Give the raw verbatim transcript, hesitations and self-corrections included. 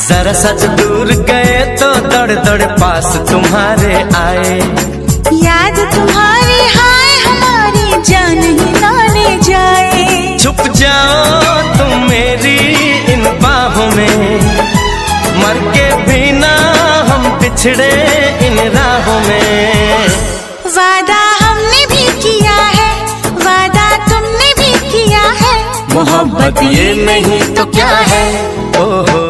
जरा सच दूर गए तो दौड़ दौड़ पास तुम्हारे आए। याद तुम्हारी हाय हमारी जान ही ना ले जाए। छुप जाओ तुम मेरी इन बाहों में, मर के भी ना हम पिछड़े इन राहों में। वादा हमने भी किया है, वादा तुमने भी किया है, मोहब्बत ये नहीं तो क्या है। ओहो